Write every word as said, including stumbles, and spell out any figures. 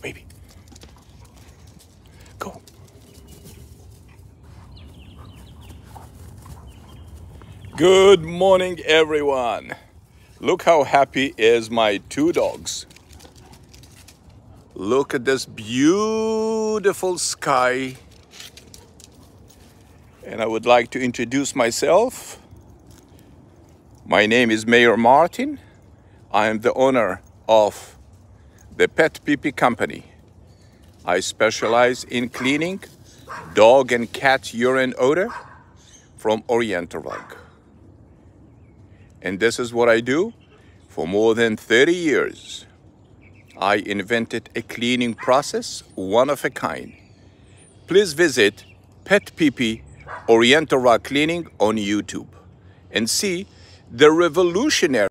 baby. Go. Good morning, everyone. Look how happy is my two dogs. Look at this beautiful sky. And I would like to introduce myself. My name is Mayor Martin. I am the owner of the PetPeePee company. I specialize in cleaning dog and cat urine odor from Oriental. And this is what I do for more than thirty years. I invented a cleaning process, one of a kind. Please visit PetPeePee Oriental Cleaning on YouTube and see the revolutionary